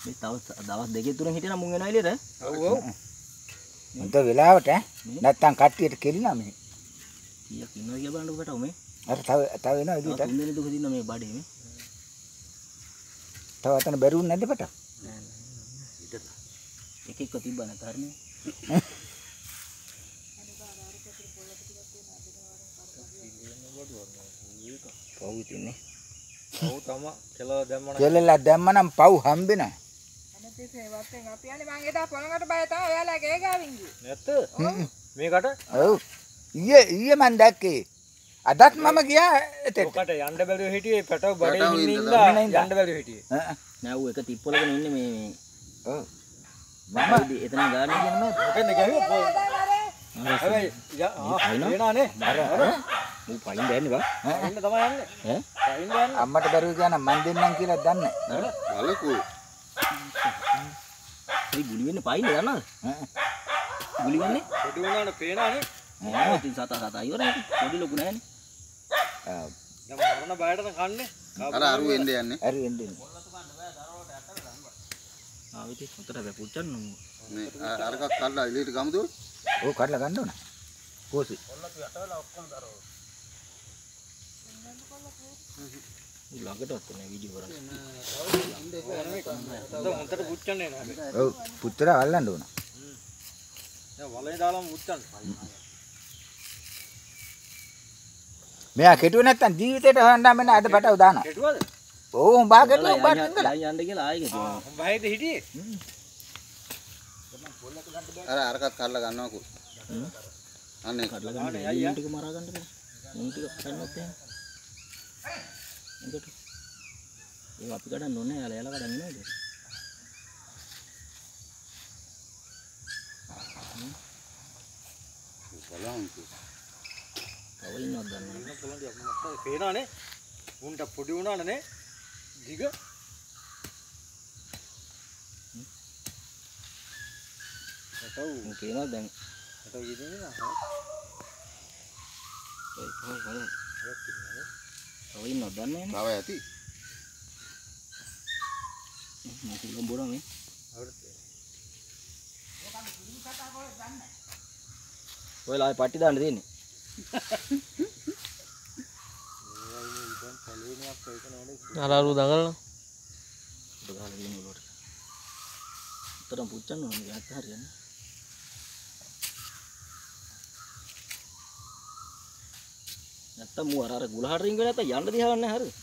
මේ තව දවස් දෙකේ තුනෙන් හිටියනම් මුන් එනවා එළියට. ඔව් ඔව්. උන්ට වෙලාවට නැත්තම් කට්ටියට කෙලිනා මේ. කීයක් ඉන්නවද කියලා බලන්න ඔබට මේ. අර තව එනවා එළියට. තුන් දෙනෙක් දුක දින්න මේ බඩේ මේ. තව අතන බැරුන් නැද්ද පට? නෑ නෑ. ඊට එකෙක්ව තිබ්බා නැත හරිනේ. පව් ඉතින්නේ. ඔව් තම කෙලව දැම්මන. කෙලලා දැම්මනම් පව් හම්බෙනවා. අනතිසේ වත්තෙන් අපි යන්නේ මං එදා පොළඟට බය තමයි ඔයාලා ගේ ගාවින් ගියේ. නැත්ද? මේකට? ඔව්. ඊයේ මන් දැක්කේ. අදත් මම ගියා එතෙට. ඔකට යන්න බැරිව හිටියේ පැටව බඩේ ඉඳලා යන්න බැරිව හිටියේ. නෑ ඌ එක තිප්පලගෙන ඉන්නේ මේ. ඔව්. මම එතන ගානේ කියන මේ. මොකෙන්ද ගහුවේ? හැබැයි එනානේ. ඌ පයින් දැන්නේ බා. ඉන්න තමයි යන්නේ. ඈ? පයින් යන්නේ. අම්මට බැරුව ගියා නම් මන් දෙන්නම් කියලා දන්නේ. බලකෝ. ඒ ගුලි වෙන්නේ පයින් දන්නවද? ගුලි වෙන්නේ? පොඩි උනානේ පේනානේ. ඈ ඉතින් සතා ඉවරයි. පොඩි ලොකු නෑනේ. දැන් මරණ බයටද කන්නේ? අර අරු එන්නේ යන්නේ. හරි එන්නේ. ආ ඉතින් උතර බෑ පුච්චන්න නෝ. මේ අරකක් කල්ලා එළියට ගමුද? ඕක කඩලා ගන්න ඕන. කෝසි. ළඟටවත් නෑ වීඩියෝ කරන්නේ. හොන්දට පුච්චන්නේ නැහැ. ඔව් පුච්චලා අල්ලන්න ඕන. දැන් වලේ දාලාම පුච්චන්න. මෙයා කෙටුවේ නැත්තම් ජීවිතේට හොයන්න මෙන්න අද පටව දානවා. කෙටුවද? ඕ උඹා කෙටුවා උඹට ඉඳලා. යන්න කියලා ආයෙ කියනවා. උඹ හැයිද හිටියේ? අරකක් කල්ලා ගන්නවකෝ. අනේ කඩලා ගන්න ඊයින් ටික මරා ගන්න බෑ. මුන් ටික කන්නත් එහෙම. එකට. ඒක අපි කඩන්න ඕනේ. යාලා කඩන්න නේද? බලන්කෝ. තව ඉන්නවද දන්නේ පොළොන්ඩියක් පේනානේ. උන්ට පොඩි උනානේ. දිග. නැහැ. මම කියනවා දැන්. අතෝ ඉන්නේ නෑ. ඔය තව ඉන්නවද දන්නේ නැහැ. තව ඇති. මම කිව්වම බොරම මේ. ඔයලා ආයේ පට්ටි දාන්න තියෙන්නේ. අරාරු දඟලන. ඒක ගහලා දෙන්න උඩට. උතරම් පුච්චන්න ඕනේ ගැත්ත හරියන්නේ. නැත්තම් මු අර ගුලහට රින්ග නැත්තම් යන්න දිහාවක් නැහැ හරිද?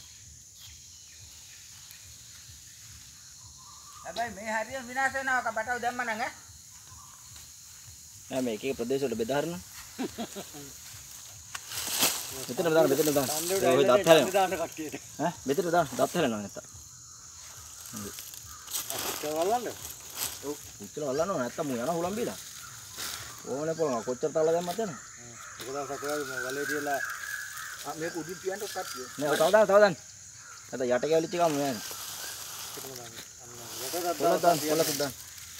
හැබැයි මේ හරියට විනාශ වෙනවා කපටව දැම්ම නම් ඈ. නෑ මේ එක එක ප්‍රදේශ වල බෙදාහරන. මෙතන දාන්න ඔය දත් හැලෙනවා. දාන්න කට්ටියට. ඈ මෙතන දාන්න දත් හැලෙනවා නැත්තම්. ඒක වල්ලන්න. ඔව් උච්චල වල්ලන්න ඕන නැත්තම් මු යනවා හුලම් බීලා. ඕනේ පොළම කොච්චර තාලා දැම්මත් යනවා. ඒක දවසක් ඔයාලා වලේ තියලා මේක උඩින් තියන්න කට්ටිය. නෑ තව දාන්න. නැත්නම් යට කැවිලිච්ච එකම නෑ. පොළොත් දාන්න.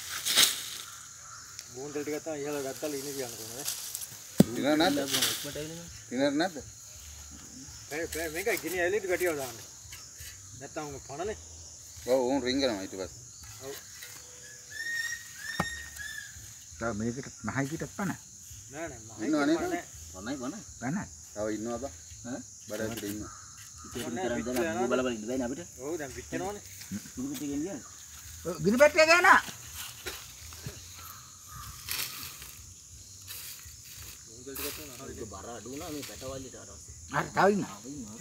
බෝන්දල් ටික තමයි ඉහළ ගත්තාලා ඉන්නේ කියන්න කොහොමද? දිනර නැද්ද? ඉක්මනට ඇවිල්ලා. දිනර නැද්ද? මේකයි ගිනි ඇලිට ගැටියව දාන්න. නැත්තම් උන් පණනේ. ඔව් උන් රින්ගනවා ඊට පස්සේ. ඔව්. තව මේකට මහයි කීටක් පණ. නෑ නෑ මම ඉන්නව නේද? නෑ. වනයි. පණ. තව ඉන්නවා බා. ඈ බඩ ඇතුලේ ඉන්නවා. ඉතින් කරන් බල බල ඉන්න බෑනේ අපිට. ඔව් දැන් පිච්චෙනවනේ. සුදු පිටි ගෙනියන්නේ. ගිනි පැට්ටිය ගෑන. බෝන්දල් ටික තමයි. ඒක බර අඩු වුණා මේ පැටවල්ලිට අර. හරි තව ඉන්නවා.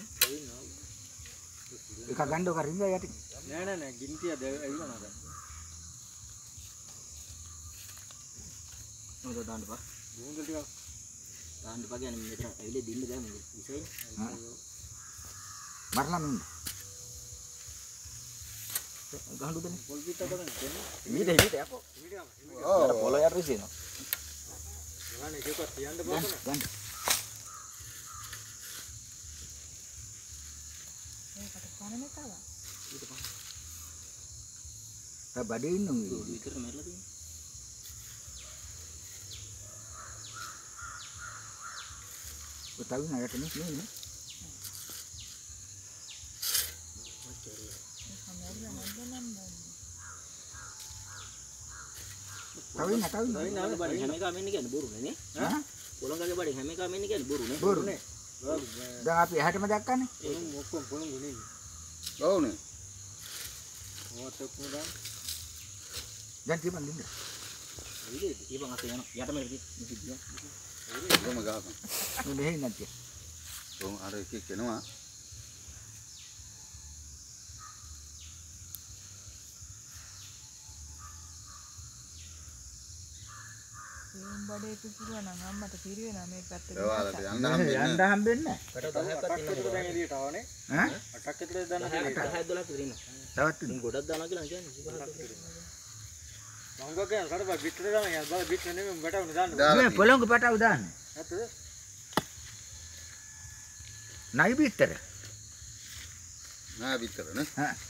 එක ගන්න ඔක රින්ග යටි. නෑ නෑ නෑ ගිනි තියද ඇවිල්ලා නේද? මොකද දාන්න බා. බෝන්දල් ටික දාන්න බා කියන්නේ මෙතන ඇවිල්ලා දින්න දැන් මේ විසයි. මරලා මින්. ගහන්න උදනේ. පොල් පිට කරන්නේ කියන්නේ. මීට යකෝ. මීඩියම්. අර පොළ යට විසිනවා. නෑ ඒක තියන්න බෑ. ගන්න. ඒකට පණනේ තව. තව බඩේ ඉන්නු මේ. විතර මැරලා තියෙන්නේ. ඔය තව නයට නේ. තව ඉන්න. නෑ බඩේ හැම එකම එන්නේ කියන්නේ බොරුනේ නේ. හා? පොළොංගගේ බඩේ හැම එකම එන්නේ කියන්නේ බොරුනේ. බොරුනේ. දැන් අපි එහාටම දැක්කනේ. ඔක්කොම පොළොංගු නේ. ඔව්නේ. ඕවත් ඔක්කොම දාන්න. දැන් තියපන් දින්න. ඊපන් අත යන යට මෙහෙට කිව්වා. කොහොම ගහපන්. මේ මෙහෙ නැතිය. කොහොම අර එකෙක් එනවා. බඩේ පිපුරුවා නම් අම්මට පිරිවෙනවා මේ පැත්තට. ඔයාලට යන්න යන්න හම්බෙන්නේ. හම්බෙන්නේ කට 10ක් අටක් දැන් එළියට ආවනේ. නැහැ. ඈ? අටක් විතර දාන්න 10ක් 12ක් විතර ඉන්න. තවත් ඉන්න. ගොඩක් දානවා කියලා කියන්නේ. මම ගෝකයන් කඩපා පිටර දාන්න යා බල පිටර නෙමෙයි මම බටවුන දාන්න. දාලා මේ පොළොංගු පැටව දාන්නේ. නැත්ද? නයි බිත්තර. නෑ විතරනේ. හා.